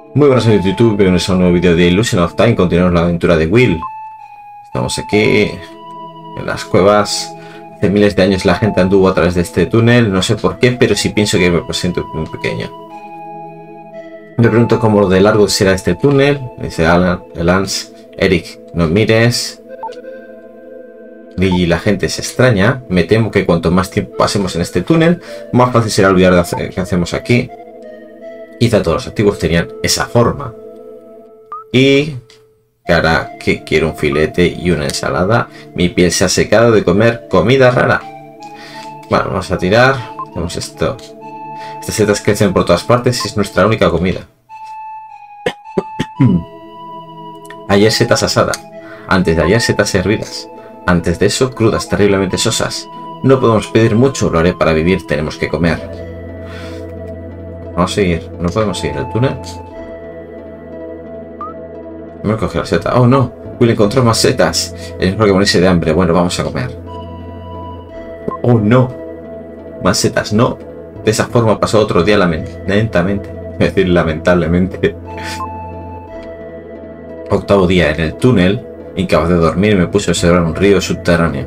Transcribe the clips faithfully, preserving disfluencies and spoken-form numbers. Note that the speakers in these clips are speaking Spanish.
Muy buenas amigos de YouTube, bienvenidos a un nuevo vídeo de Illusion of Time. Continuamos la aventura de Will. Estamos aquí en las cuevas. Hace miles de años la gente anduvo a través de este túnel, no sé por qué, pero sí pienso que me presento muy pequeño. Me pregunto cómo de largo será este túnel. Dice Alan, Lance, Eric, no mires. Y la gente se extraña. Me temo que cuanto más tiempo pasemos en este túnel, más fácil será olvidar de hacer, qué hacemos aquí. Quizá todos los antiguos tenían esa forma. Y cara, que quiero un filete y una ensalada. Mi piel se ha secado de comer comida rara. Bueno, vamos a tirar. Tenemos esto. Estas setas crecen por todas partes y es nuestra única comida. Ayer setas asadas. Antes de ayer setas hervidas. Antes de eso crudas terriblemente sosas. No podemos pedir mucho, lo haré para vivir, tenemos que comer. Vamos a seguir. No podemos seguir el túnel. Me voy a coger la seta. Oh no. Will encontró más setas. Es porque morirse de hambre. Bueno, vamos a comer. Oh no. Más setas. No. De esa forma pasó otro día lentamente. Es decir, lamentablemente. Octavo día en el túnel. Incapaz de dormir, me puse a observar un río subterráneo.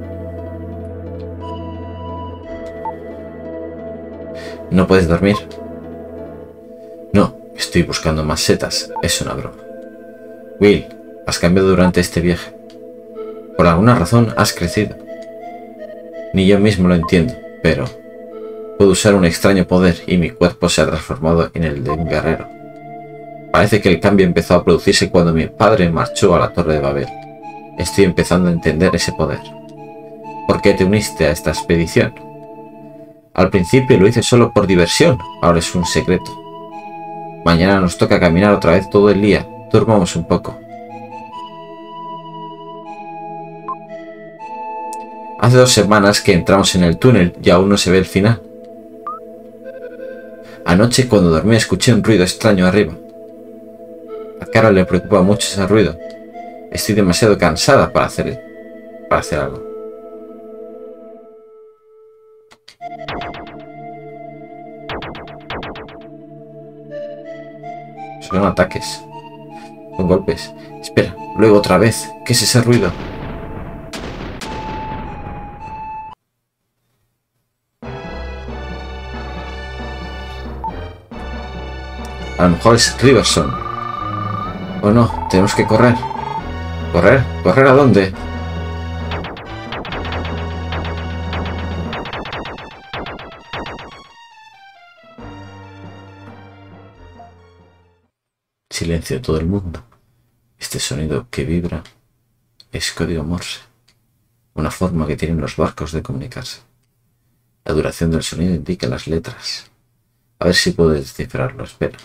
¿No puedes dormir? No, estoy buscando más setas. Es una broma. Will, has cambiado durante este viaje. Por alguna razón has crecido. Ni yo mismo lo entiendo, pero puedo usar un extraño poder y mi cuerpo se ha transformado en el de un guerrero. Parece que el cambio empezó a producirse cuando mi padre marchó a la Torre de Babel. Estoy empezando a entender ese poder. ¿Por qué te uniste a esta expedición? Al principio lo hice solo por diversión, ahora es un secreto. Mañana nos toca caminar otra vez todo el día. Durmamos un poco. Hace dos semanas que entramos en el túnel y aún no se ve el final. Anoche cuando dormí escuché un ruido extraño arriba. A Carol le preocupa mucho ese ruido. Estoy demasiado cansada para hacer, para hacer algo. Son ataques. Son golpes. Espera, luego otra vez. ¿Qué es ese ruido? A lo mejor es Riverson. Oh no, tenemos que correr. ¿Correr? ¿Correr a dónde? Silencio todo el mundo. Este sonido que vibra es código Morse, una forma que tienen los barcos de comunicarse. La duración del sonido indica las letras. A ver si puedo descifrarlo, espera.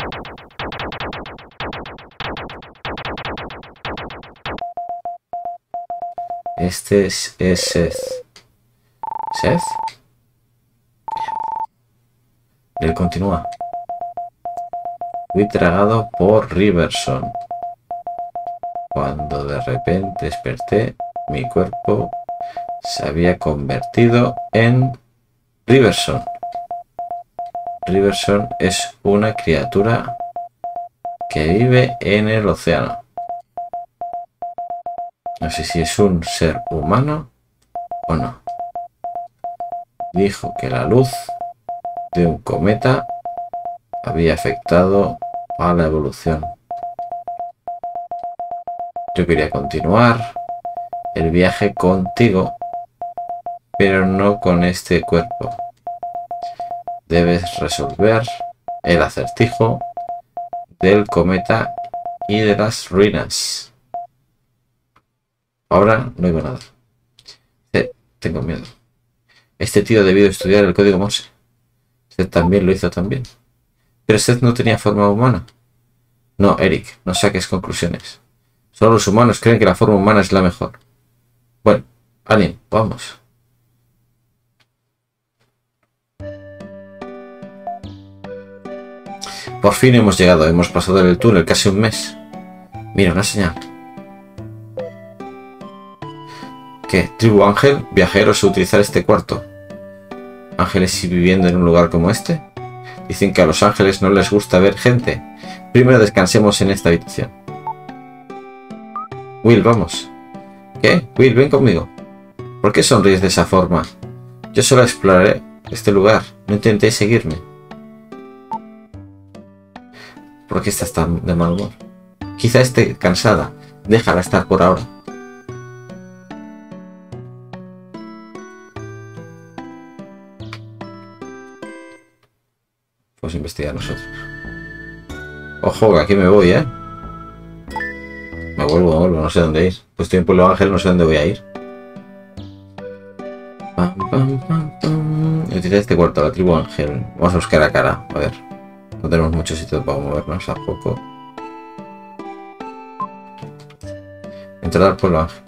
Este es, es Seth. ¿Seth? Él continúa. Fui tragado por Riverson. Cuando de repente desperté, mi cuerpo se había convertido en Riverson. Riverson es una criatura que vive en el océano. No sé si es un ser humano o no. Dijo que la luz de un cometa había afectado a la evolución. Yo quería continuar el viaje contigo, pero no con este cuerpo. Debes resolver el acertijo del cometa y de las ruinas. Ahora no digo nada. Eh, tengo miedo. Este tío ha debido estudiar el código Morse. Seth también lo hizo también. Pero Seth no tenía forma humana. No, Eric, no saques conclusiones. Solo los humanos creen que la forma humana es la mejor. Bueno, Alien, vamos. Por fin hemos llegado. Hemos pasado el túnel casi un mes. Mira, una señal. ¿Qué? ¿Tribu Ángel? ¿Viajeros a utilizar este cuarto? ¿Ángeles y viviendo en un lugar como este? Dicen que a los ángeles no les gusta ver gente. Primero descansemos en esta habitación. Will, vamos. ¿Qué? Will, ven conmigo. ¿Por qué sonríes de esa forma? Yo solo exploraré este lugar. No intentéis seguirme. ¿Por qué estás tan de mal humor? Quizá esté cansada. Déjala estar por ahora. Pues investigar nosotros. Ojo, que aquí me voy, ¿eh? Me vuelvo, me vuelvo, no sé dónde ir. Pues estoy en Pueblo Ángel, no sé dónde voy a ir. Pam, pam, pam, pam. Utiliza este cuarto, la tribu Ángel. Vamos a buscar a cara, a ver. No tenemos mucho sitio para movernos, a poco. Entrar al Pueblo Ángel.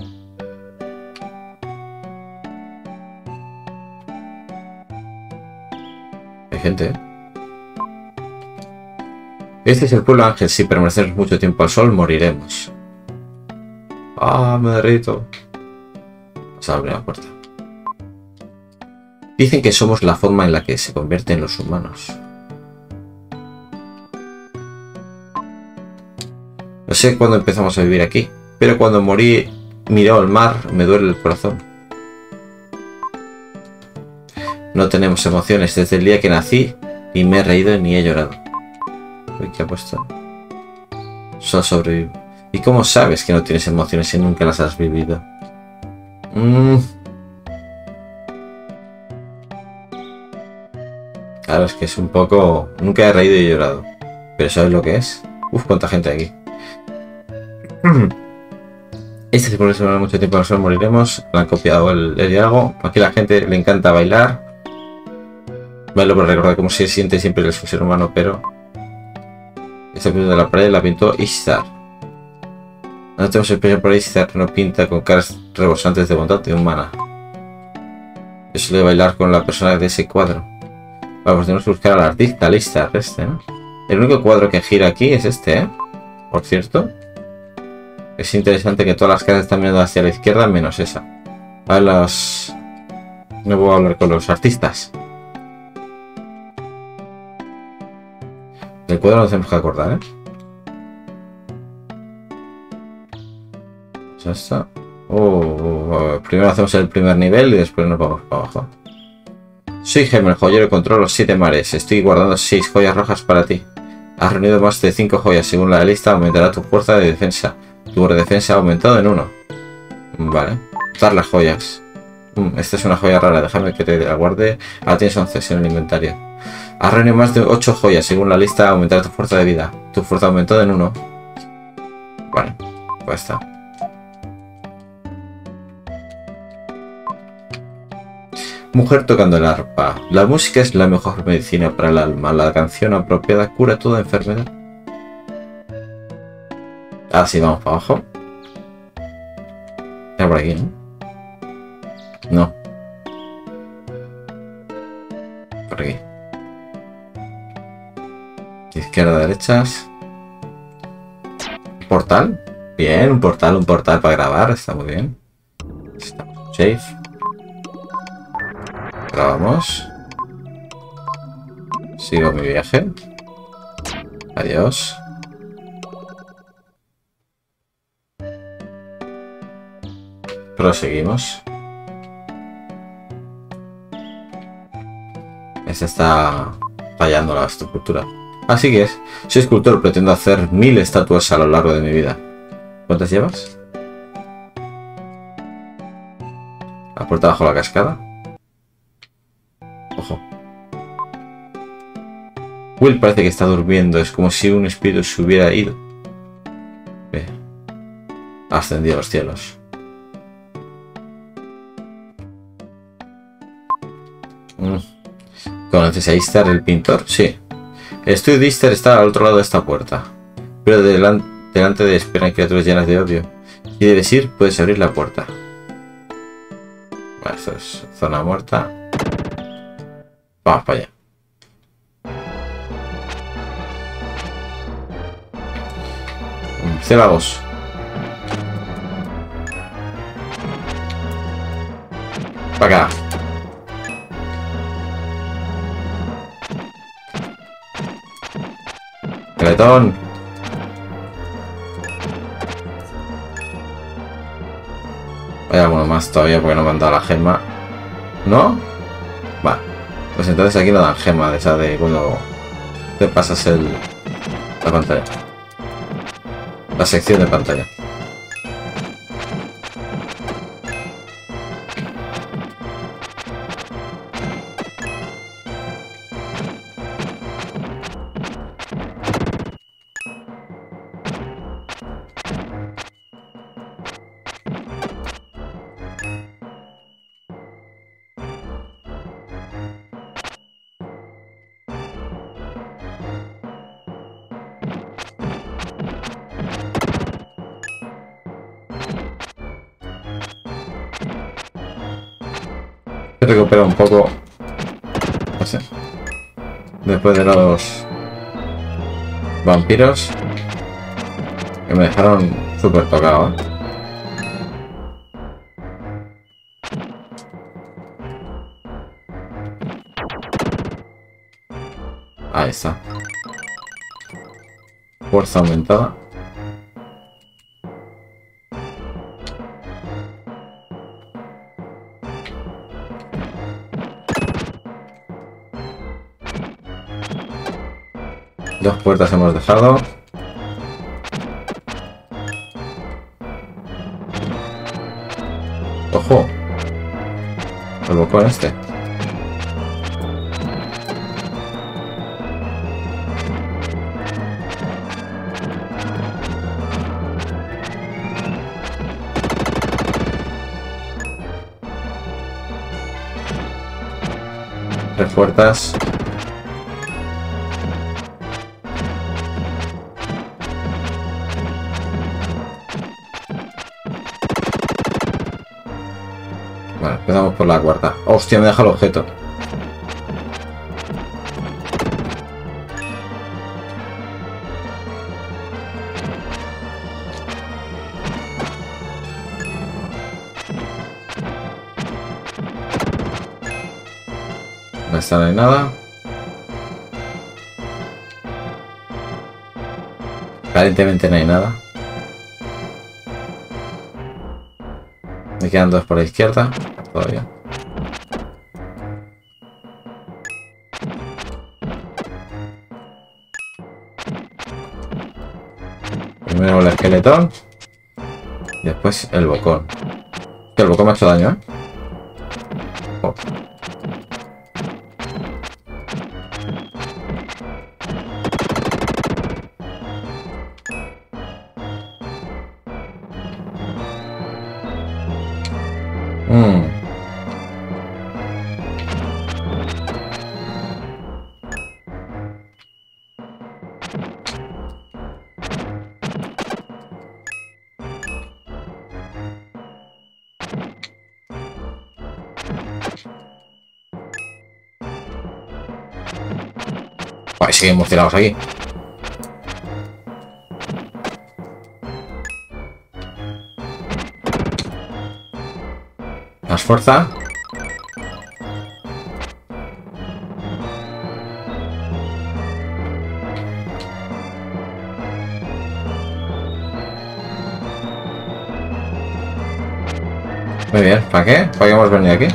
Hay gente, ¿eh? Este es el Pueblo Ángel. Si permanecemos mucho tiempo al sol, moriremos. Ah, me derrito. Vamos a abrir la puerta. Dicen que somos la forma en la que se convierten los humanos. No sé cuándo empezamos a vivir aquí, pero cuando morí, miró al mar, me duele el corazón. No tenemos emociones desde el día que nací, ni me he reído ni he llorado. Uy, ¿qué ha puesto? Solo sobrevivo. ¿Y cómo sabes que no tienes emociones si nunca las has vivido? Mm. Claro, es que es un poco... Nunca he reído y he llorado. ¿Pero sabes lo que es? Uf, cuánta gente hay aquí. Este se pone sobre mucho tiempo al sol, moriremos. Le han copiado el, el diálogo. Aquí a la gente le encanta bailar. Bailo por recordar cómo se siente siempre el ser humano, pero... Esta pintura de la pared la pintó Ishtar. No tenemos expresión por Ishtar, no pinta con caras rebosantes de bondad y humana. Yo suele bailar con la persona de ese cuadro. Vamos, tenemos que buscar al artista, al Ishtar, este, ¿no? El único cuadro que gira aquí es este, ¿eh? Por cierto. Es interesante que todas las caras están mirando hacia la izquierda, menos esa. A ver, las... No voy a hablar con los artistas. El cuadro nos tenemos que acordar, ¿eh? Ya está. Oh, oh, oh. Primero hacemos el primer nivel y después nos vamos para abajo. Soy Gem, el joyero, controlo los siete mares. Estoy guardando seis joyas rojas para ti. Has reunido más de cinco joyas. Según la lista, aumentará tu fuerza de defensa. Tu defensa ha aumentado en uno. Vale. Dar las joyas. Mm, esta es una joya rara. Déjame que te la guarde. Ahora tienes once en el inventario. Has reunido más de ocho joyas. Según la lista, aumentará tu fuerza de vida. Tu fuerza ha aumentado en uno. Vale. Pues está. Mujer tocando el arpa. La música es la mejor medicina para el alma. La canción apropiada cura toda enfermedad. Ah, sí, vamos para abajo. Era por aquí, ¿no? No. Por aquí. Izquierda, derechas. ¿Portal? Bien, un portal, un portal para grabar. Está muy bien. Estamos safe. Grabamos. Sigo mi viaje. Adiós. Proseguimos. Esta está fallando la estructura. Así que es. Soy escultor, pretendo hacer mil estatuas a lo largo de mi vida. ¿Cuántas llevas? La puerta bajo la cascada. Ojo. Will parece que está durmiendo. Es como si un espíritu se hubiera ido. Ve. Ascendió a los cielos. Mm. ¿Conoces a Ishtar, el pintor? Sí. El estudio de Ishtar está al otro lado de esta puerta. Pero delante, delante de esperan criaturas llenas de odio. Si debes ir, puedes abrir la puerta. Vale, esto es zona muerta. Vamos para allá. Célagos. Para acá. Esqueletón. Hay alguno más todavía porque no me han dado la gema. ¿No? Va. Pues entonces aquí no dan gema de esa de cuando te pasas el la pantalla. La sección de pantalla. Recupera un poco, no sé, después de los vampiros que me dejaron súper tocado, ¿eh? Ahí está. Fuerza aumentada. Dos puertas hemos dejado. ¡Ojo! El bocón este. Tres puertas. Vale, empezamos por la cuarta. ¡Hostia! Me deja el objeto. No está, no hay nada. Aparentemente no hay nada. Me quedan dos por la izquierda. Todavía. Primero el esqueletón. Después el bocón. Que el bocón me ha hecho daño, ¿eh? Oh. Mm. Ay, seguimos tirados aquí. Más fuerza. Muy bien, ¿para qué? ¿Para qué hemos venido aquí?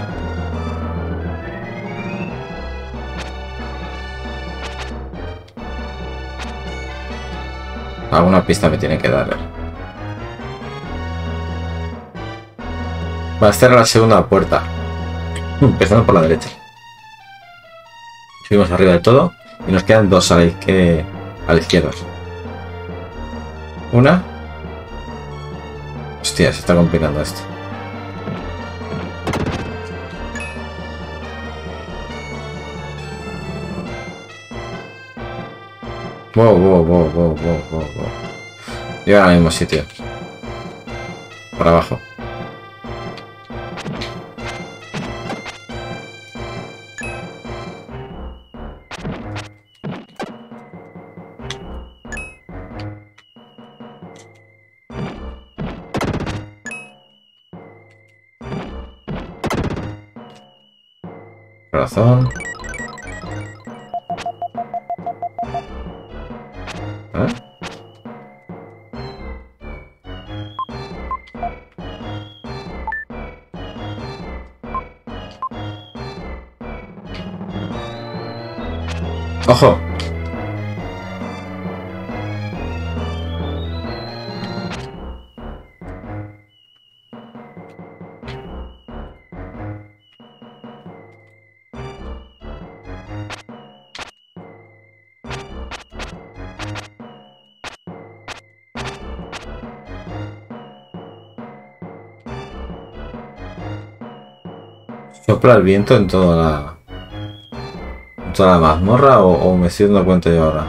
Alguna pista me tiene que dar. Va a estar a la segunda puerta. Empezando por la derecha. Subimos arriba del todo. Y nos quedan dos a la, izquierda, a la izquierda. Una. Hostia, se está complicando esto. Wow, wow, wow, wow, wow, wow, wow. Lleva al mismo sitio. Por abajo. Corazón. ¿Eh? ¡Ojo! ¿Sopla el viento en toda la, en toda la mazmorra o, o me estoy dando cuenta yo ahora?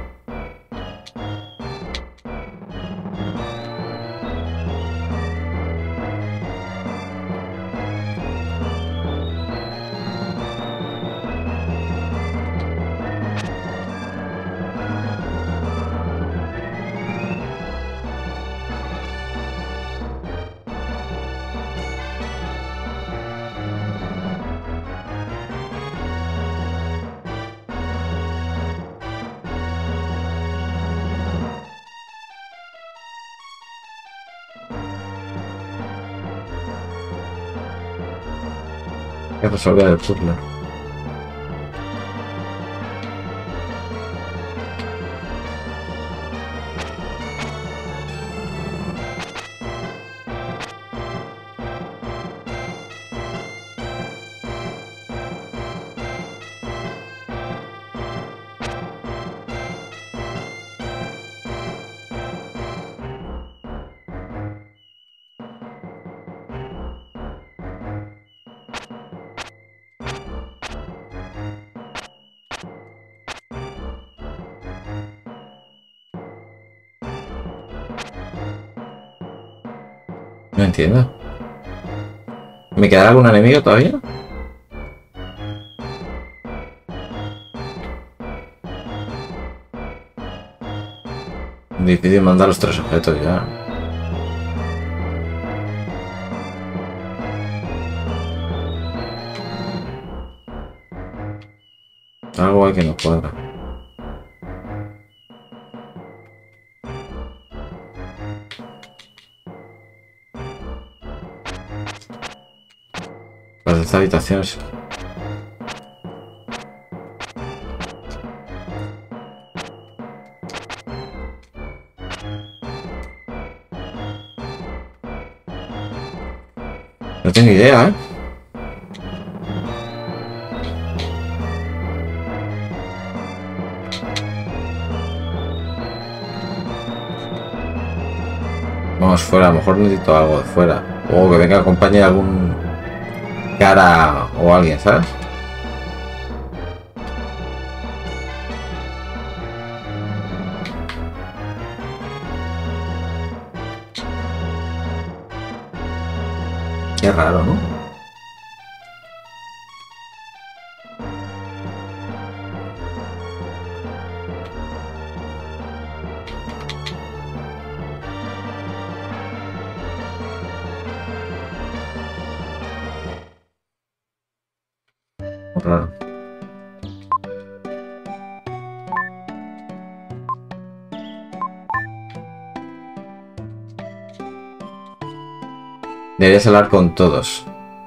Hay que resolver el puzzle. No entiendo. ¿Me quedará algún enemigo todavía? Difícil mandar los tres objetos ya. Algo hay que no cuadra. Las de esta habitación es... No tengo idea, ¿eh? Vamos fuera, a lo mejor necesito algo de fuera. O que venga acompañe algún cara o alguien, ¿sabes? Qué raro, ¿no? Muy raro. Deberías hablar con todos.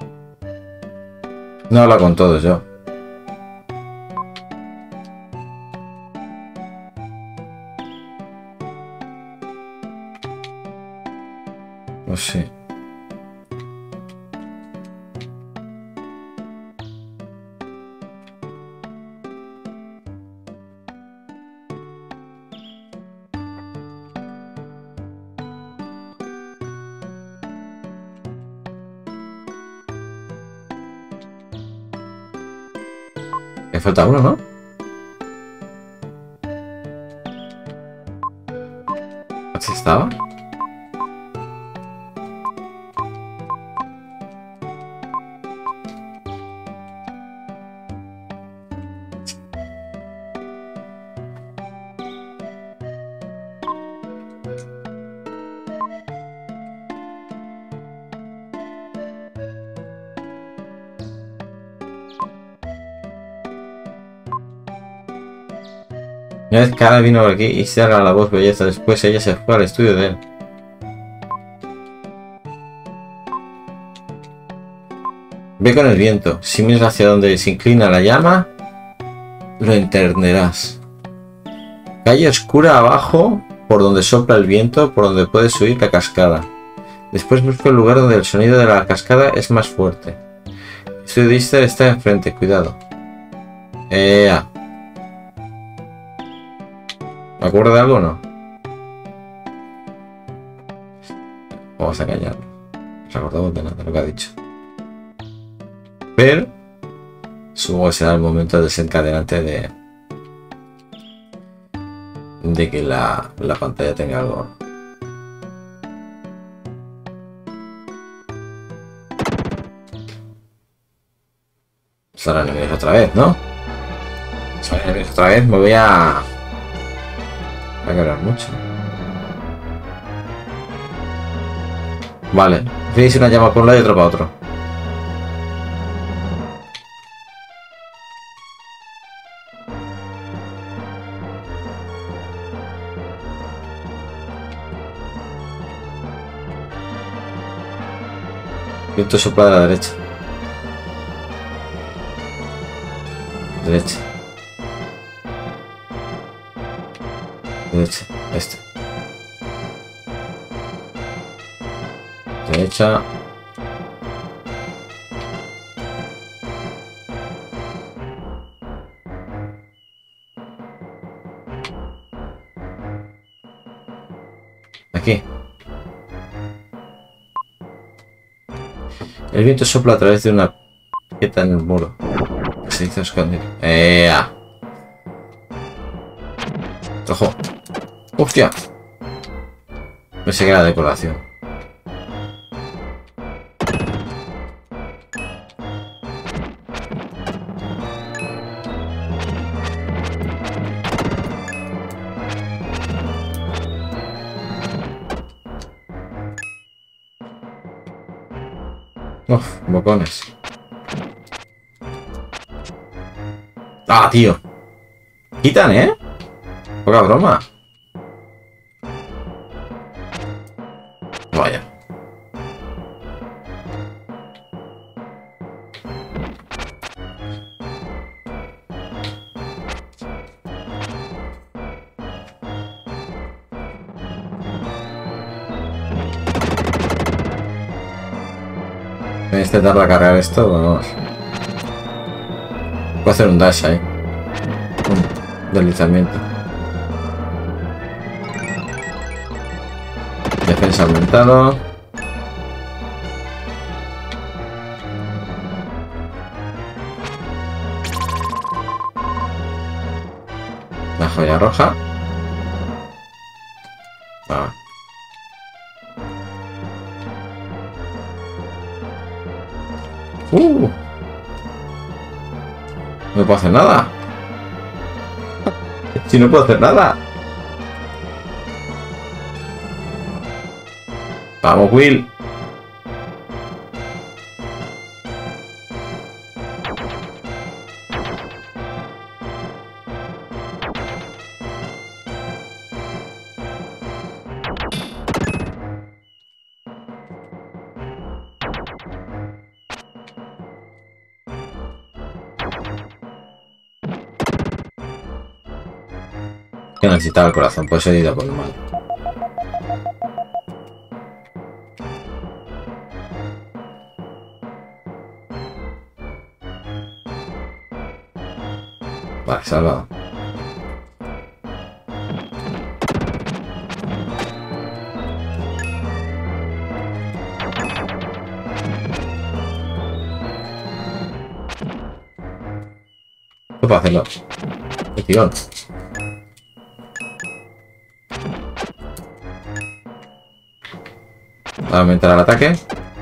No habla con todos yo. No sé. Me falta uno, ¿no? ¿Así estaba? Una vez Cara vino por aquí y se haga la voz belleza. Después ella se fue al estudio de él. Ve con el viento. Si miras hacia donde se inclina la llama, lo entenderás. Calle oscura abajo, por donde sopla el viento, por donde puedes oír la cascada. Después busca el lugar donde el sonido de la cascada es más fuerte. El estudio de Easter está enfrente, cuidado. ¡Ea! ¿Me acuerdo de algo o no? Vamos a callarlo. Nos acordamos de nada de lo que ha dicho. Pero supongo que será el momento desencadenante de de que la, la pantalla tenga algo. Salen enemigos otra vez, ¿no? Salen enemigos otra vez, me voy a... a quebrar mucho. Vale, veis una llama por un lado y otra para otro. Viento sopla de la derecha. Derecha. Derecha. Este. Derecha. Aquí. El viento sopla a través de una grieta en el muro. Se hizo escondido. ¡Ea! ¡Ojo! ¡Hostia! Pensé que era decoración. Uf, bocones. Ah, tío. Quitan, ¿eh? Poca broma. Vaya. Voy a intentar recargar esto, vamos. Puedo hacer un dash ahí. Un deslizamiento. Defensa aumentado. La joya roja. Ah. Uh. No puedo hacer nada. Si no puedo hacer nada. Vamos, Will. Que necesitaba el corazón, pues he ido por el mal. Vale, salvado. ¿Qué puedo hacerlo? ¡Qué tirón! Va a aumentar el ataque.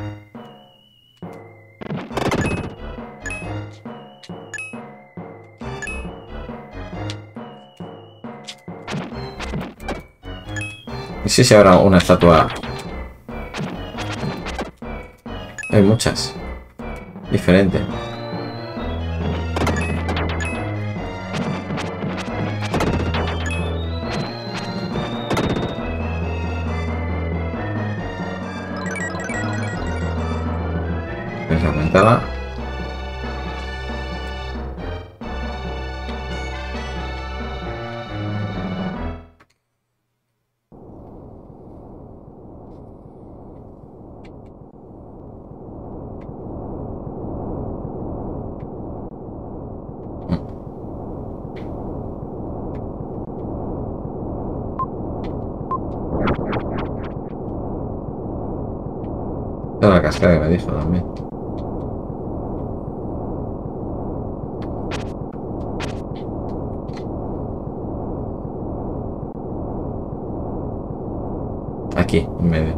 Y si se habrá una estatua. Hay muchas. Diferente. es la aumentada. Esta es la cascada que me dijo también. Aquí, en medio.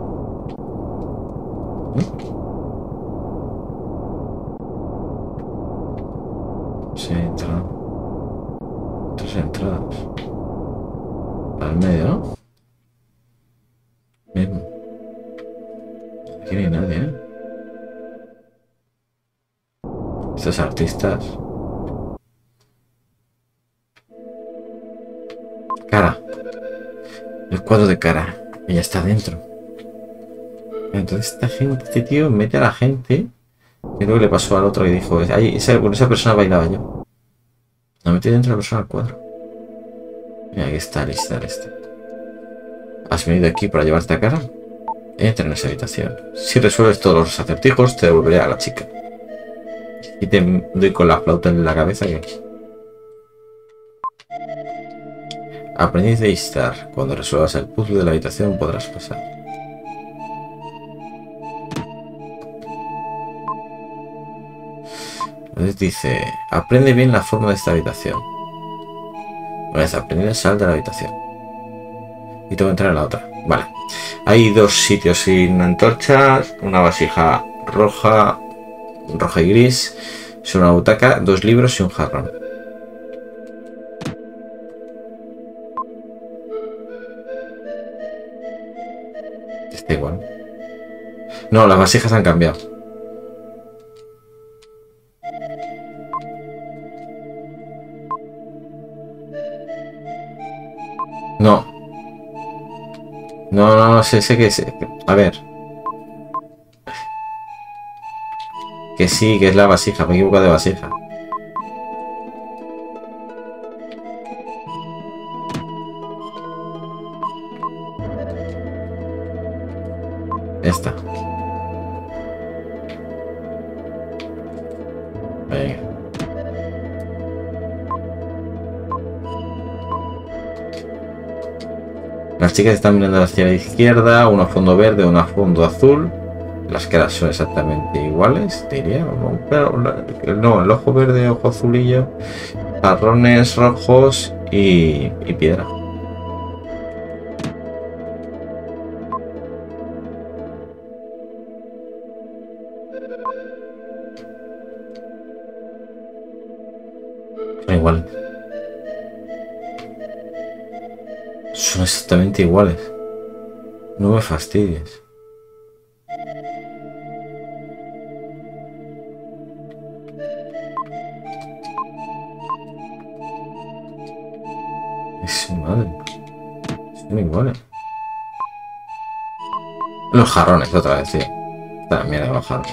Sí, entra. Tres entradas. Al medio, ¿no? Mismo. Aquí no hay nadie, ¿eh? Estos artistas. Cara. El cuadro de cara. Y ya está dentro. Entonces esta gente, este tío mete a la gente. ¿Qué es lo que le pasó al otro que dijo? Ay, esa, con esa persona bailaba yo. La metí dentro de la persona al cuadro. Mira, aquí está, lista este. ¿Has venido aquí para llevarte a cara? Entra en esa habitación. Si resuelves todos los acertijos, te devolveré a la chica. Y te doy con la flauta en la cabeza que... Aprendiz de Istar. Cuando resuelvas el puzzle de la habitación podrás pasar. Entonces dice, aprende bien la forma de esta habitación. Una vez aprendido, sal de la habitación. Y tengo que entrar en la otra. Vale. Hay dos sitios sin antorchas, una vasija roja, roja y gris, sobre una butaca, dos libros y un jarrón. Está igual. No, las vasijas han cambiado. No. No, no, no, sé, sé que... Sé. A ver. Que sí, que es la vasija, me he equivocado de vasija. Esta. Venga. Las chicas están mirando hacia la izquierda, uno a fondo verde, uno a fondo azul. Las caras son exactamente iguales, diría. Pero no, el ojo verde, ojo azulillo, jarrones rojos y, y piedra. Son iguales. Son exactamente iguales. No me fastidies. Es madre. Son iguales. Los jarrones, otra vez, tío. Esta mierda de los jarrones.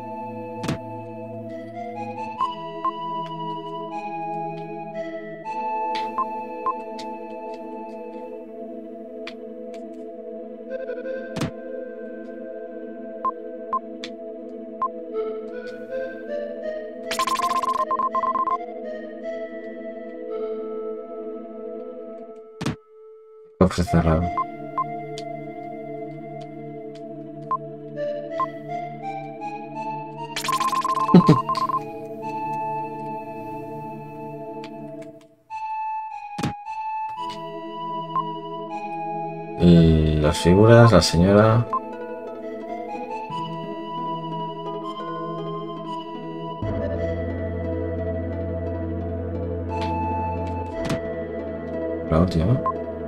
Cofre cerrado. Y las figuras, la señora... La última.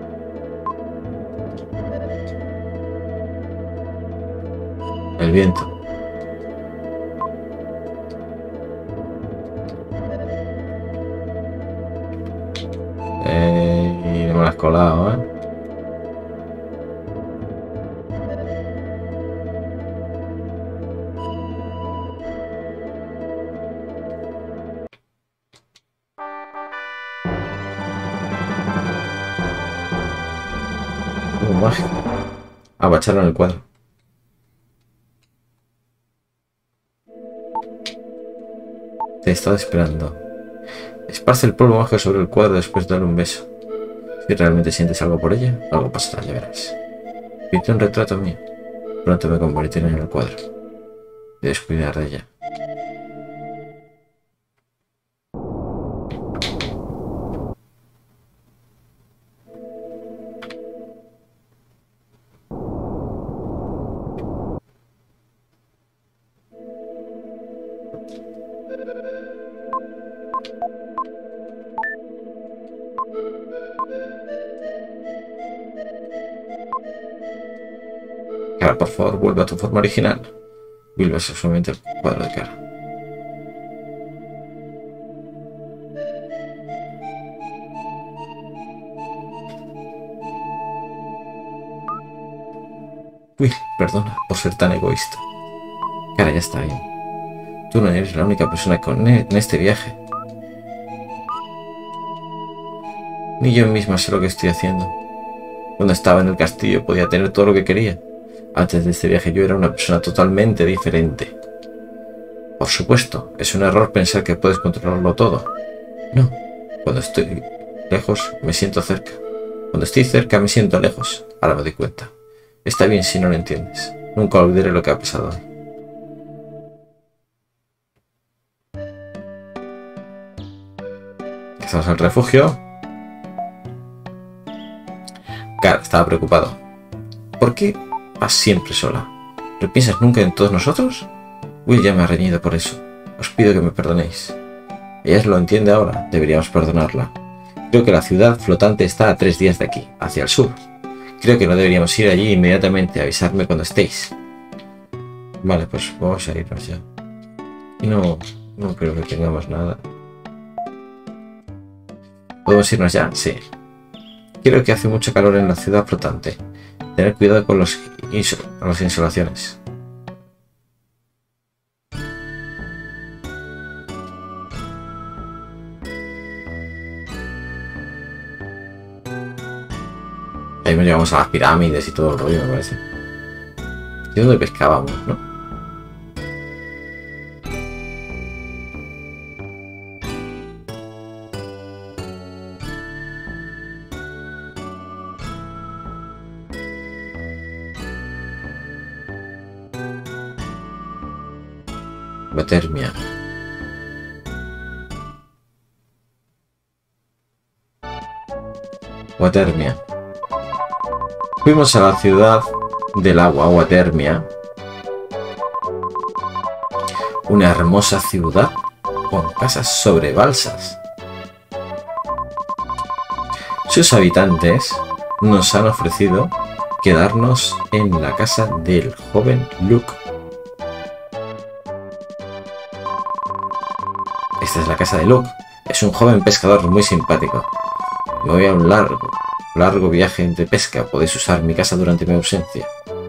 El viento. Eh, y no me lo has colado, ¿eh? Polvo mágico. Ah, va a echarlo en el cuadro. Te he estado esperando. Esparce el polvo mágico sobre el cuadro después de darle un beso. Si realmente sientes algo por ella, algo pasará, ya verás. Pinté un retrato mío. Pronto me convertiré en el cuadro. Debes cuidar de ella. Cara, por favor, vuelve a tu forma original. Will besa suavemente el cuadro de cara. Will, perdona por ser tan egoísta. Cara, ya está bien. Tú no eres la única persona con en este viaje. Ni yo misma sé lo que estoy haciendo. Cuando estaba en el castillo podía tener todo lo que quería. Antes de este viaje yo era una persona totalmente diferente. Por supuesto, es un error pensar que puedes controlarlo todo. No, cuando estoy lejos me siento cerca. Cuando estoy cerca me siento lejos. Ahora me doy cuenta. Está bien si no lo entiendes. Nunca olvidaré lo que ha pasado hoy. Estamos al refugio. Cara estaba preocupado. ¿Por qué vas siempre sola? ¿No piensas nunca en todos nosotros? Will ya me ha reñido por eso. Os pido que me perdonéis. Ella lo entiende ahora. Deberíamos perdonarla. Creo que la ciudad flotante está a tres días de aquí, hacia el sur. Creo que no deberíamos ir allí inmediatamente. Avisarme cuando estéis. Vale, pues vamos a irnos ya. Y no, no creo que tengamos nada. ¿Podemos irnos ya? Sí. Creo que hace mucho calor en la ciudad flotante. Tener cuidado con los inso con las insolaciones. Ahí nos llegamos a las pirámides y todo el rollo, me parece. ¿Y dónde pescábamos, no? Watermia. Watermia. Fuimos a la ciudad del agua, Watermia. Una hermosa ciudad con casas sobre balsas. Sus habitantes nos han ofrecido quedarnos en la casa del joven Luke. Esta es la casa de Luke. Es un joven pescador muy simpático. Me voy a un largo, largo viaje de pesca. Podéis usar mi casa durante mi ausencia.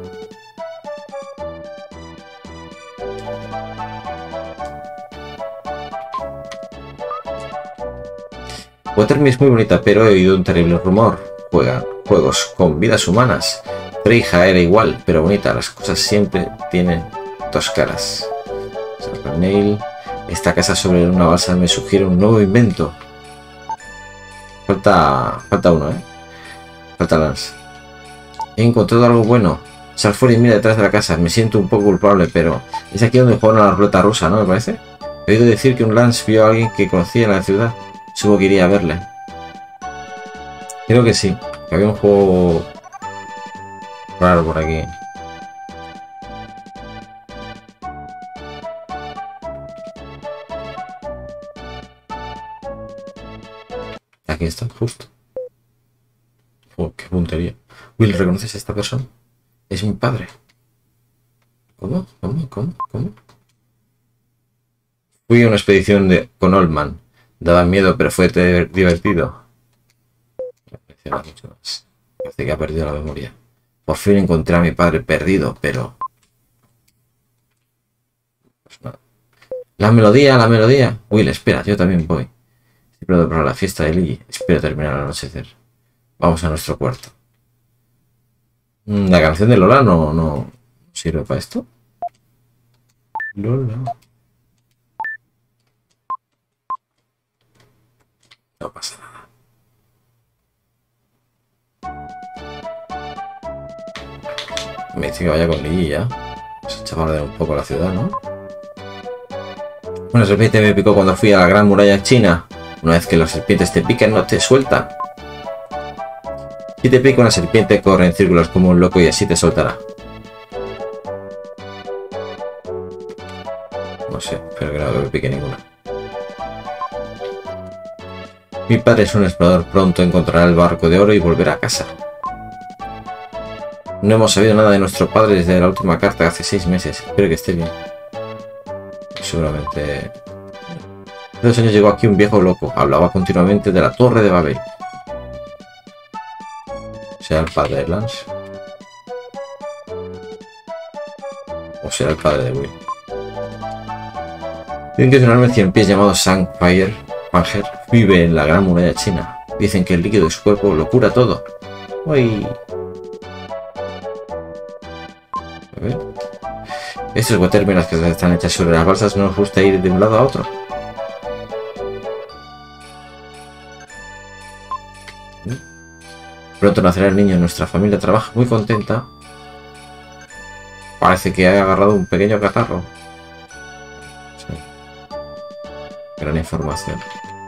Watermia es muy bonita, pero he oído un terrible rumor. Juegan juegos con vidas humanas. Treija era igual, pero bonita. Las cosas siempre tienen dos caras. Nail. Esta casa sobre una balsa me sugiere un nuevo invento. Falta, falta uno, ¿eh? Falta Lance. He encontrado algo bueno. Sal fuera y mira detrás de la casa. Me siento un poco culpable, pero es aquí donde juegan a la ruleta rusa, ¿no? Me parece. He oído decir que un Lance vio a alguien que conocía en la ciudad. Supongo que iría a verle. Creo que sí. Que había un juego raro por aquí. Aquí está, justo. Oh, qué puntería. Will, ¿reconoces a esta persona? Es mi padre. ¿Cómo? ¿Cómo? ¿Cómo? ¿Cómo? Fui a una expedición de, con Oldman. Daba miedo, pero fue divertido. Mucho más. Parece que ha perdido la memoria. Por fin encontré a mi padre perdido, pero... Pues nada. La melodía, la melodía. Will, espera, yo también voy. Estoy preparado para la fiesta de Lee. Espero terminar al anochecer. Vamos a nuestro cuarto. La canción de Lola no, no sirve para esto. Lola. No pasa nada. Me dice que vaya con Lily ya. Se chaval un poco la ciudad, ¿no? Una serpiente me picó cuando fui a la gran muralla china. Una vez que las serpientes te pican, no te sueltan. Si te pica una serpiente, corre en círculos como un loco y así te soltará. No sé, pero que no me pique ninguna. Mi padre es un explorador. Pronto encontrará el barco de oro y volverá a casa. No hemos sabido nada de nuestro padre desde la última carta hace seis meses. Espero que esté bien. Seguramente... Hace dos años llegó aquí un viejo loco. Hablaba continuamente de la Torre de Babel. ¿Será el padre de Lance? ¿O será el padre de Will? Dicen que es un enorme cien pies llamado Sangfire Fanger vive en la gran muralla china. Dicen que el líquido de su cuerpo lo cura todo. Uy. A ver. Estos guatérmilas que están hechas sobre las balsas no nos gusta ir de un lado a otro. Pronto nacerá el niño. Nuestra familia trabaja muy contenta. Parece que ha agarrado un pequeño catarro. Sí. Gran información.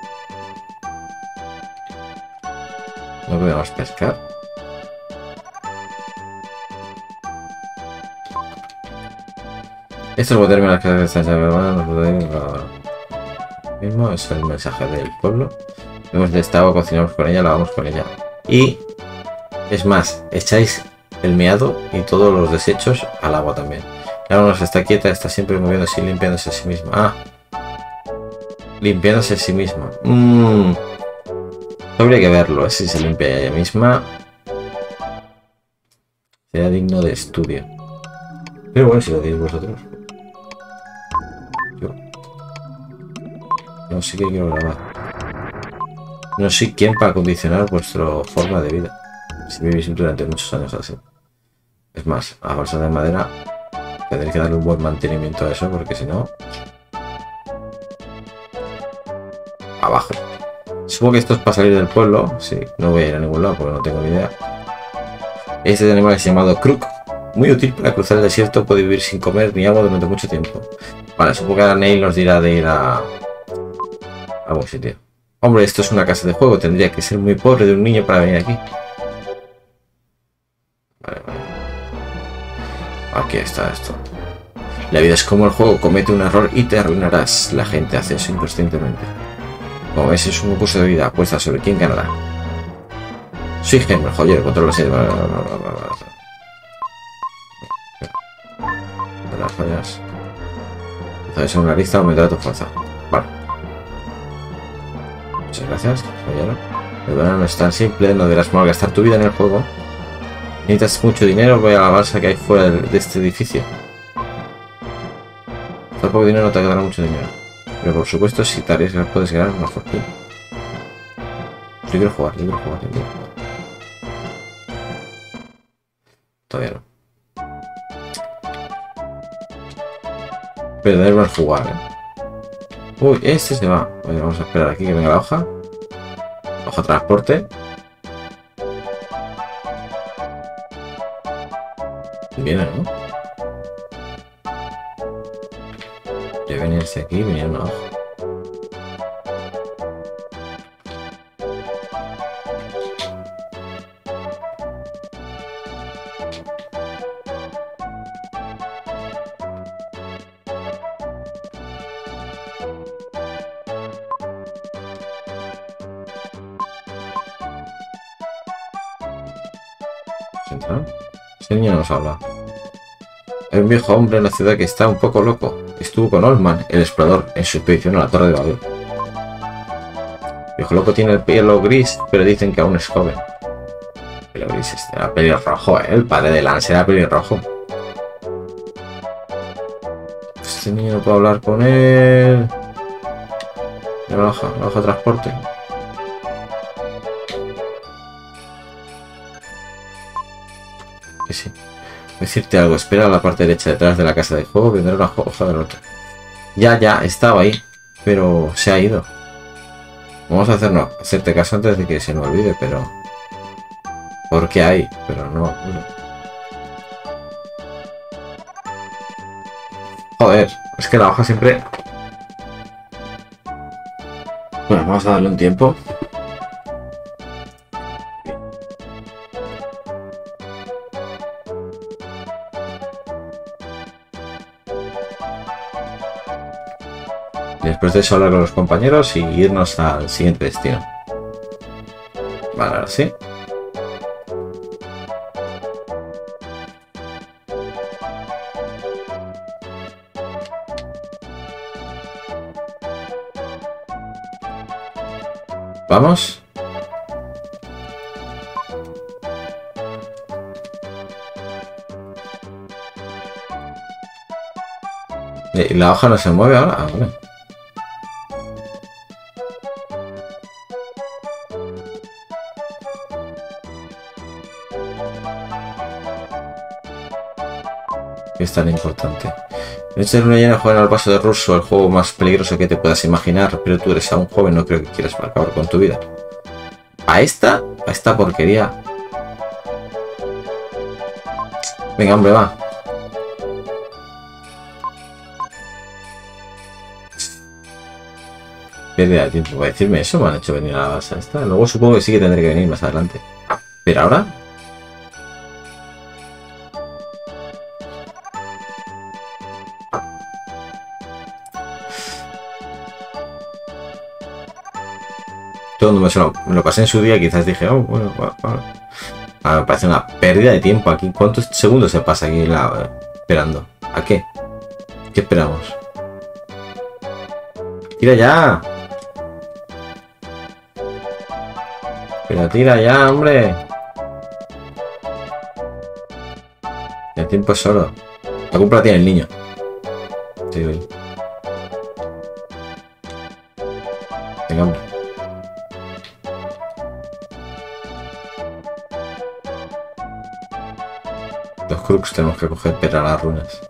No podemos pescar. Estos guatérmilas que están mismo es el mensaje del pueblo. Vemos de esta agua, cocinamos con ella, lavamos con ella. Y es más, echáis el meado y todos los desechos al agua también. El agua no está quieta, está siempre moviéndose y limpiándose a sí misma. Ah, limpiándose a sí misma. Mmm. Habría que verlo, ¿eh? Si se limpia ella misma. Sería digno de estudio. Pero bueno, si lo diréis vosotros. Yo. No sé qué quiero grabar. No soy quien para condicionar vuestra forma de vida. Si vivís durante muchos años así. Es más, a balsa de madera tendréis que darle un buen mantenimiento a eso, porque si no... Abajo. Supongo que esto es para salir del pueblo. Sí, no voy a ir a ningún lado porque no tengo ni idea. Este animal es llamado Crook. Muy útil para cruzar el desierto. Puede vivir sin comer ni agua durante mucho tiempo. Vale, supongo que ahora Neil nos dirá de ir a... a algún sitio. Hombre, esto es una casa de juego. Tendría que ser muy pobre de un niño para venir aquí. Vale, vale. Aquí está esto. La vida es como el juego. Comete un error y te arruinarás. La gente hace eso inconscientemente. Como ves, es un concurso de vida. Apuesta sobre quién ganará. Soy Gamer, joder, control las las fallas. Entonces, en una lista aumentará tu fuerza. Vale. Muchas gracias, joyero. El verano no es tan simple, no deberás malgastar tu vida en el juego. Necesitas mucho dinero, voy a la balsa que hay fuera de este edificio. Por poco dinero no te quedará mucho dinero. Pero por supuesto, si te arriesgas puedes ganar una fortuna. Yo quiero jugar, yo quiero jugar, yo quiero jugar. Todavía no. Pero debemos jugar, ¿eh? Uy, este se va. Oye, vamos a esperar aquí que venga la hoja. Hoja transporte. Viene, ¿no? De venirse aquí, venía una hoja. Ese niño nos habla. Hay un viejo hombre en la ciudad que está un poco loco. Estuvo con Oldman, el explorador, en su expedición a la Torre de Babel. El viejo loco tiene el pelo gris, pero dicen que aún es joven. El pelo gris era pelirrojo, ¿eh? El padre de Lance era pelirrojo. Este niño no puede hablar con él. La hoja, la hoja de transporte. que sí. Voy a decirte algo. Espera a la parte derecha detrás de la casa de juego. Vendrá una hoja del otro. Ya, ya, estaba ahí. Pero se ha ido. Vamos a hacernos, hacerte caso antes de que se me olvide, pero... Porque hay, pero no... no. Joder, es que la hoja siempre... Bueno, vamos a darle un tiempo. Después de eso hablar con los compañeros y irnos al siguiente destino. Vale, ahora sí. Vamos. ¿Y la hoja no se mueve ahora? Ah, vale. Es tan importante. Noche de luna llena juegan al paso de ruso, el juego más peligroso que te puedas imaginar, pero tú eres aún joven, no creo que quieras acabar con tu vida. ¿A esta? ¿A esta porquería? Venga, hombre, va. Pérdida de tiempo. ¿Va a decirme eso? Me han hecho venir a la base esta. Luego supongo que sí que tendré que venir más adelante. Pero ahora... Todo me, lo, me lo pasé en su día, quizás dije, oh, bueno, bueno, bueno. Ahora me parece una pérdida de tiempo aquí. ¿Cuántos segundos se pasa aquí la, eh, esperando? ¿A qué? ¿Qué esperamos? ¡Tira ya! Pero tira ya, hombre. El tiempo es oro. La culpa la tiene el niño. Sí, oye. Venga, hombre. Los crux tenemos que coger para las runas.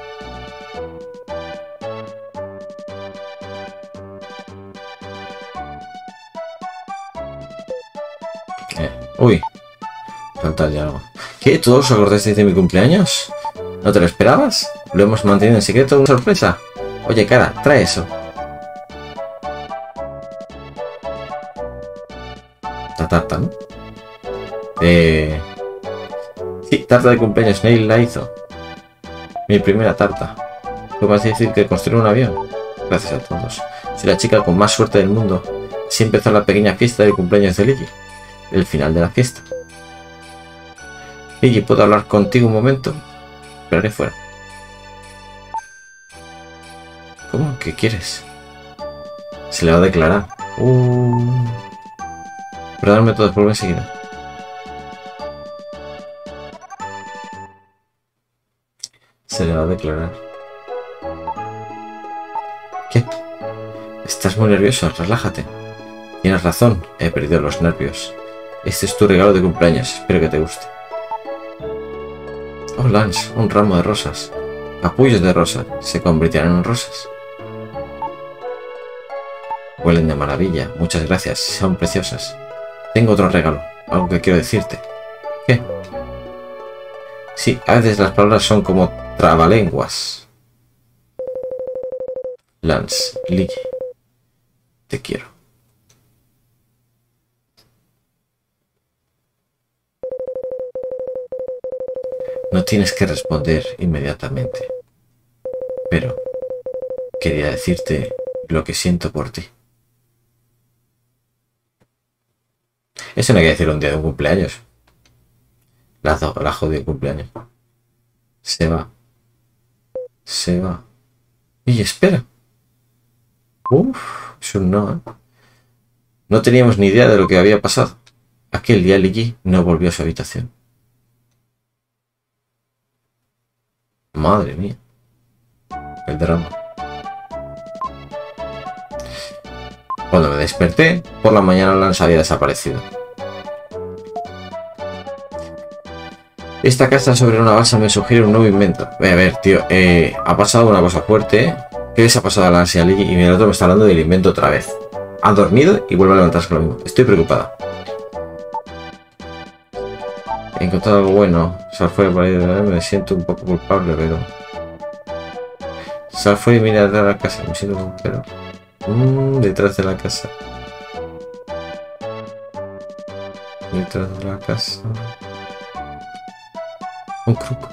Eh, uy. Falta ya algo. ¿Qué? ¿Todos os acordáis de mi cumpleaños? ¿No te lo esperabas? Lo hemos mantenido en secreto, una sorpresa. Oye, cara, trae eso. La tarta, ¿no? Eh... Sí, tarta de cumpleaños, Neil la hizo. Mi primera tarta. ¿Cómo vas a decir que construir un avión? Gracias a todos. Soy la chica con más suerte del mundo. Así empezó la pequeña fiesta de cumpleaños de Lily. El final de la fiesta. Lily, ¿puedo hablar contigo un momento? Esperaré fuera. ¿Cómo? ¿Qué quieres? Se le va a declarar. Uh... Perdóname todo, vuelvo enseguida. Se le va a declarar. ¿Qué? Estás muy nervioso, relájate. Tienes razón, he perdido los nervios. Este es tu regalo de cumpleaños, espero que te guste. Oh, Lance, un ramo de rosas. Capullos de rosa, ¿se convertirán en rosas? Huelen de maravilla, muchas gracias, son preciosas. Tengo otro regalo, algo que quiero decirte. ¿Qué? Sí, a veces las palabras son como trabalenguas. Lance, Lily, te quiero. No tienes que responder inmediatamente, pero quería decirte lo que siento por ti. Eso no hay que decir un día de un cumpleaños. La, la jodido cumpleaños. Se va. Se va. Y espera. Uff, es un no, ¿eh? No teníamos ni idea de lo que había pasado. Aquel día Lily no volvió a su habitación. Madre mía. El drama. Cuando me desperté, por la mañana Lance había desaparecido. Esta casa sobre una balsa me sugiere un nuevo invento. Voy a ver, tío. Eh, ha pasado una cosa fuerte. ¿Qué les ha pasado a Lance y a Lee? Y el otro me está hablando del invento otra vez. Ha dormido y vuelve a levantarse con lo mismo. Estoy preocupada. He encontrado algo bueno. Sal fuera por ahí. Me siento un poco culpable, pero... Sal fuera y mira detrás de la casa. Me siento un pero... Mmm, detrás de la casa. Detrás de la casa. Un crook.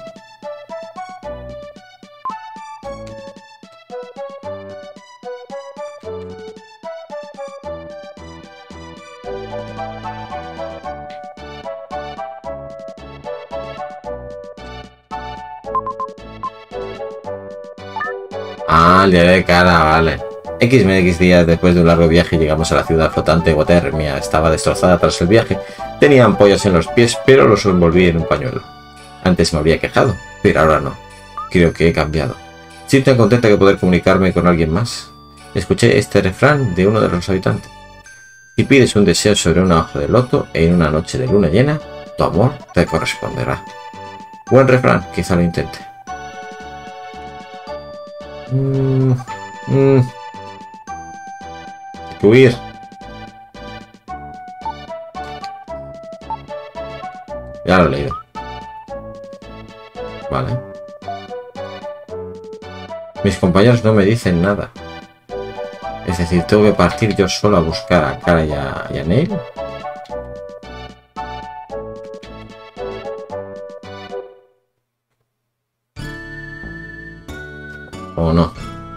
Ah, el diario de cara, vale. X me X días después de un largo viaje llegamos a la ciudad flotante de Watermia. Estaba destrozada tras el viaje. Tenía ampollas en los pies, pero los envolví en un pañuelo. Antes me habría quejado, pero ahora no. Creo que he cambiado. Estoy tan contenta de poder comunicarme con alguien más. Escuché este refrán de uno de los habitantes. Si pides un deseo sobre una hoja de loto en una noche de luna llena, tu amor te corresponderá. Buen refrán, quizá lo intente. Mm, mm. Hay que huir. Ya lo he leído. Vale. Mis compañeros no me dicen nada. Es decir, tengo que partir yo solo a buscar a Cara y a, y a Neil. ¿O no?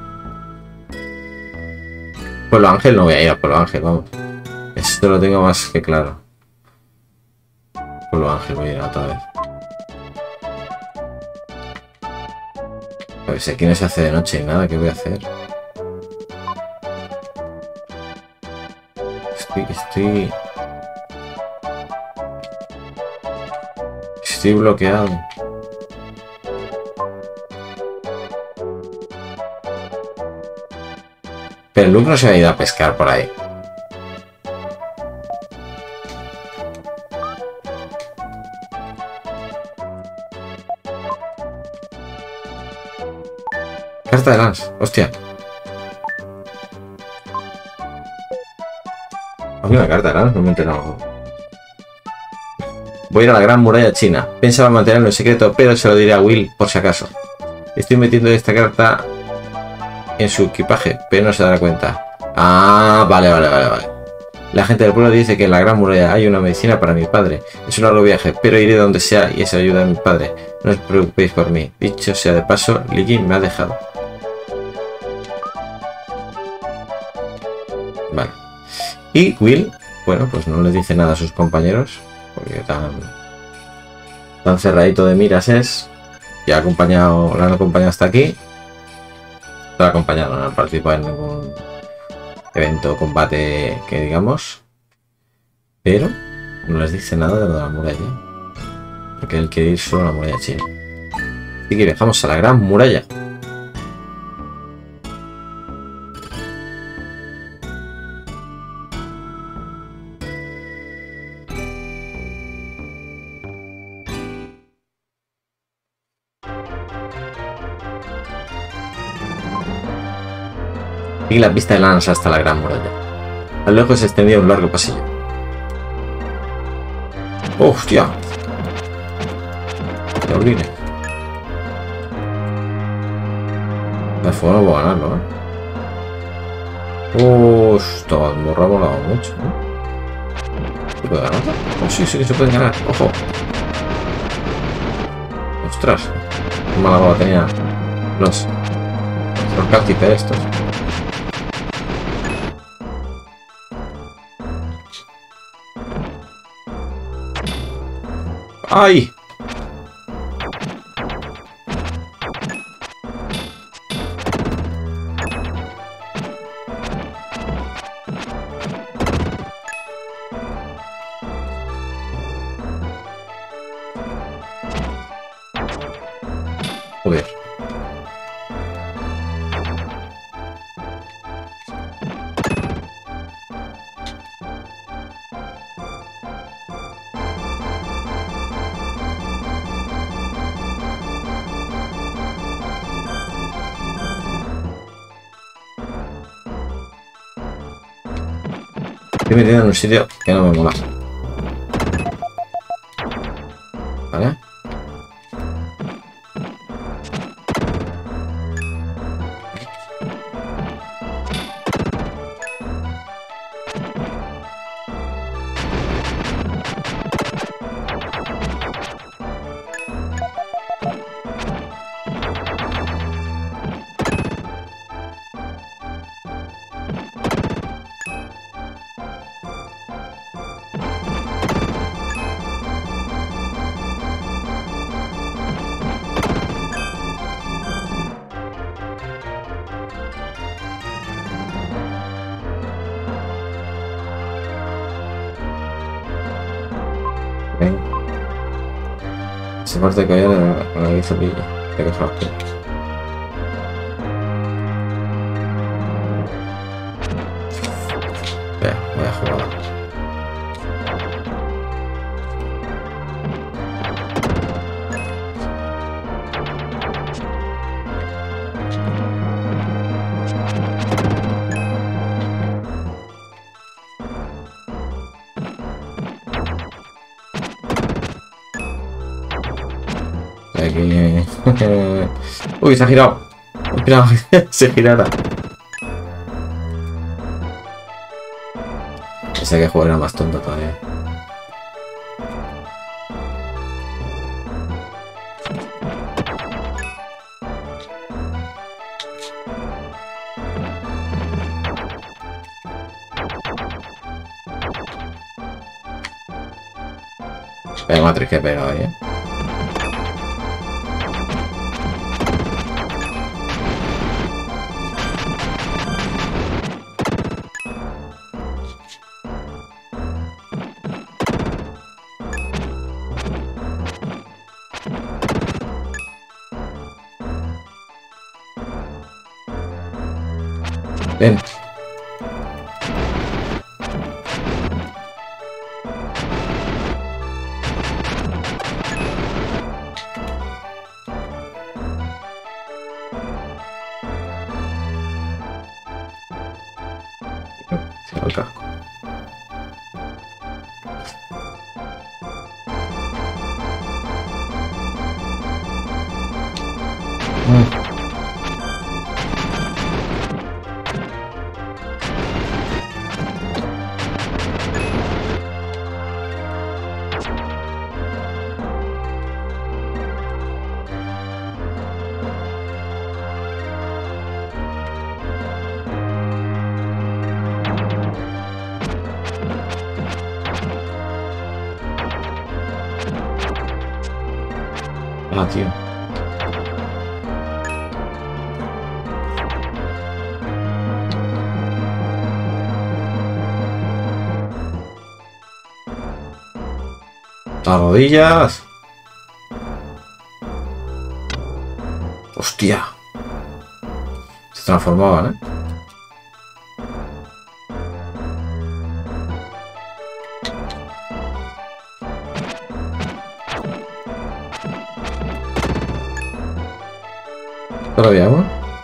Pueblo Ángel no voy a ir a Pueblo Ángel, vamos. Esto lo tengo más que claro. Pueblo Ángel voy a ir otra vez. Pues aquí no se hace de noche y nada, ¿qué voy a hacer? Estoy, estoy... Estoy bloqueado. Pero Luke no se va a ir a pescar por ahí. Carta de Lance, hostia. Había una carta de Lance, no me he enterado. Voy a ir a la gran muralla china. Pensaba mantenerlo en secreto, pero se lo diré a Will por si acaso. Estoy metiendo esta carta en su equipaje, pero no se dará cuenta. Ah, vale, vale, vale, vale. La gente del pueblo dice que en la gran muralla hay una medicina para mi padre. Es un largo viaje, pero iré donde sea y eso ayuda a mi padre. No os preocupéis por mí. Dicho sea de paso, Lily me ha dejado. Vale. Y Will, bueno, pues no les dice nada a sus compañeros, porque tan, tan cerradito de miras es. Ya ha acompañado, la han acompañado hasta aquí. No la ha acompañado, no han participado en ningún evento o combate que digamos. Pero no les dice nada de lo de la muralla. Porque él quiere ir solo a la muralla china. Así que viajamos a la gran muralla. Y la pista de Lance hasta la gran muralla. A lo lejos se extendía un largo pasillo. ¡Hostia! Taurine. El fuego no puedo ganarlo, ¿eh? ¡Hostia! Me ha volado mucho, ¿no? ¿Se puede ganarlo? Oh, sí, sí que se puede ganar. ¡Ojo! ¡Ostras! Qué mala bola tenía los... Los cálcifer estos. ¡Ay! Joder. Estoy metido en un sitio que no me mola. ¿Vale? Esa parte que había la, la hizo Pilla. Te he dejado aquí. Vea, vaya jugada. Aquí. Uy, se ha girado. Esperaba que se girara. Pensé que jugar era más tonto todavía. Vaya matriz que he pegado ahí, eh. Ven. Se el casco. Mm. Ah, tío. Las rodillas. Hostia. Se transformaban, ¿eh? ¿Todavía agua?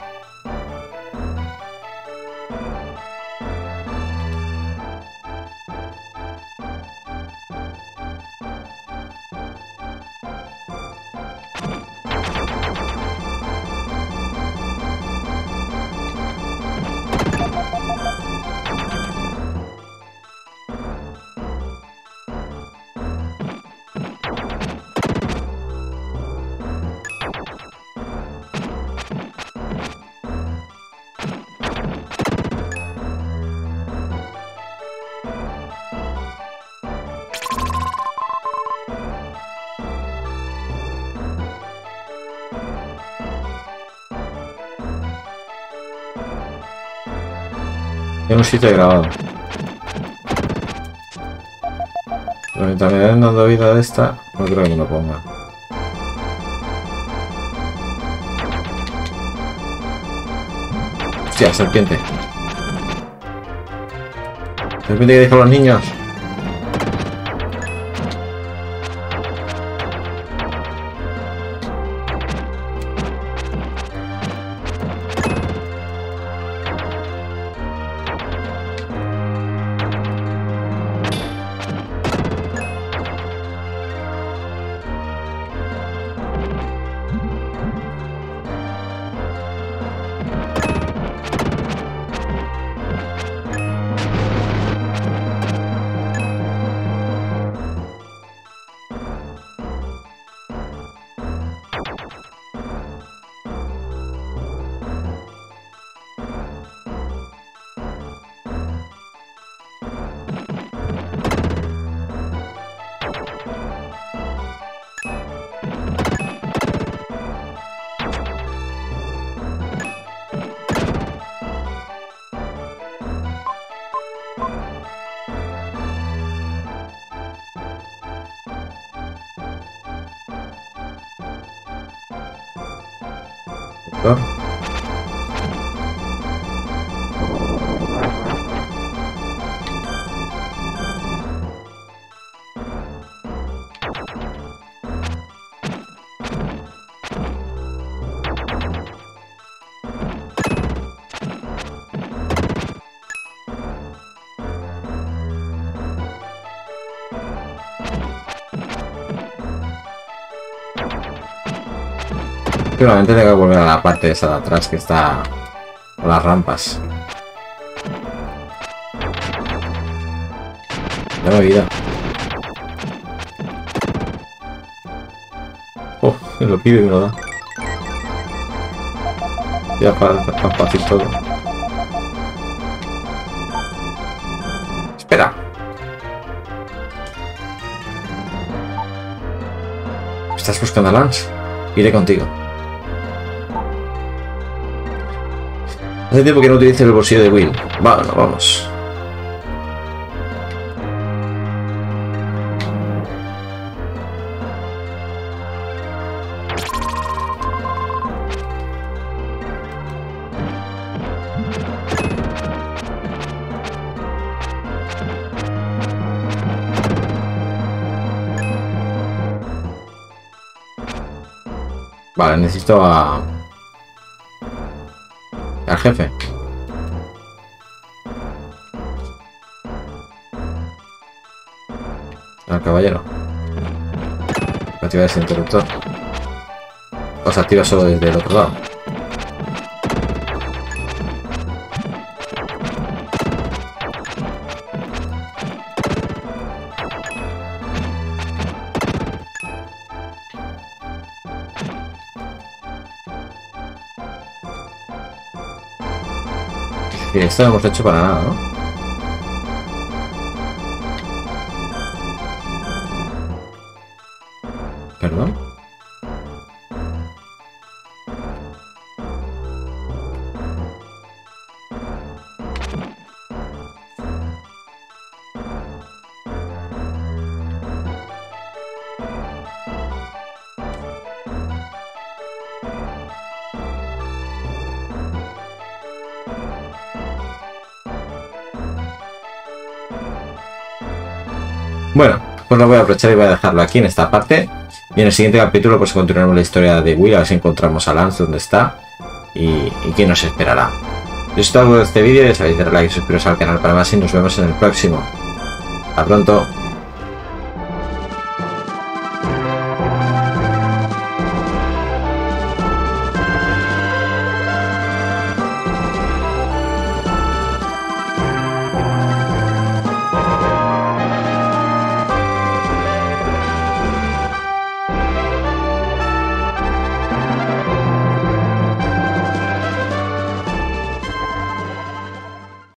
En un sitio grabado. Pero mientras me vayan dando vida de esta, no creo que me lo ponga. Hostia, serpiente. Serpiente que dejan los niños. ¿No? Seguramente tengo que volver a la parte esa de atrás que está con las rampas. Dame vida. Oh, me lo pide y me lo da. Ya para más fácil todo. Espera. ¿Estás buscando a Lance? Iré contigo. Hace tiempo que no utilice el bolsillo de Will. Bueno, vamos. Vale, necesito a... al jefe. Al caballero. Activar ese interruptor. O se activa solo desde el otro lado. Y esto no hemos hecho para nada, ¿no? ¿Perdón? Bueno, pues lo voy a aprovechar y voy a dejarlo aquí en esta parte. Y en el siguiente capítulo pues continuaremos la historia de Will, a ver si encontramos a Lance donde está y, y qué nos esperará. Si os ha gustado este vídeo, ya sabéis, darle like y suscribiros al canal para más y nos vemos en el próximo. Hasta pronto.